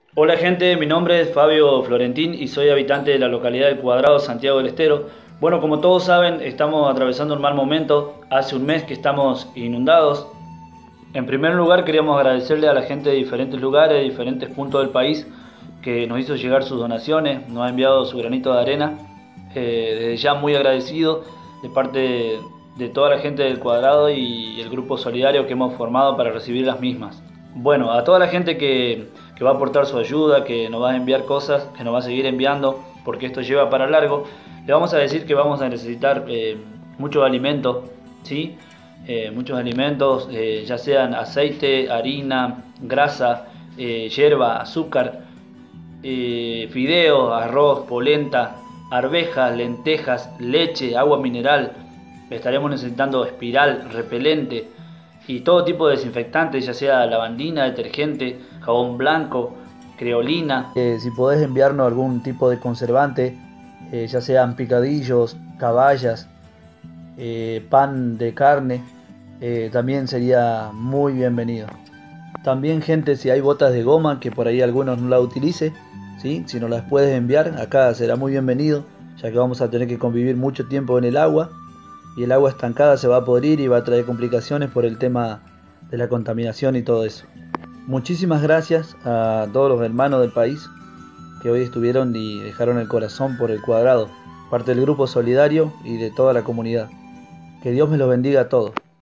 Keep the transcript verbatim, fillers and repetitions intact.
Hola gente, mi nombre es Fabio Florentín y soy habitante de la localidad de Cuadrado, Santiago del Estero. Bueno, como todos saben, estamos atravesando un mal momento. Hace un mes que estamos inundados. En primer lugar, queríamos agradecerle a la gente de diferentes lugares, de diferentes puntos del país, que nos hizo llegar sus donaciones, nos ha enviado su granito de arena. Eh, desde ya muy agradecido de parte de, de toda la gente del Cuadrado y el grupo solidario que hemos formado para recibir las mismas. Bueno, a toda la gente que, que va a aportar su ayuda, que nos va a enviar cosas, que nos va a seguir enviando, porque esto lleva para largo, le vamos a decir que vamos a necesitar eh, muchos alimentos, ¿sí? Eh, muchos alimentos, eh, ya sean aceite, harina, grasa, eh, hierba, azúcar, eh, fideos, arroz, polenta, arvejas, lentejas, leche, agua mineral. Estaremos necesitando espiral, repelente y todo tipo de desinfectantes, ya sea lavandina, detergente, jabón blanco, creolina. Eh, si podés enviarnos algún tipo de conservante, eh, ya sean picadillos, caballas, eh, pan de carne, eh, también sería muy bienvenido. También gente, si hay botas de goma, que por ahí algunos no la utilice, ¿sí? Si nos las puedes enviar, acá será muy bienvenido, ya que vamos a tener que convivir mucho tiempo en el agua y el agua estancada se va a podrir y va a traer complicaciones por el tema de la contaminación y todo eso. Muchísimas gracias a todos los hermanos del país que hoy estuvieron y dejaron el corazón por el Cuadrado, parte del grupo solidario y de toda la comunidad. Que Dios me los bendiga a todos.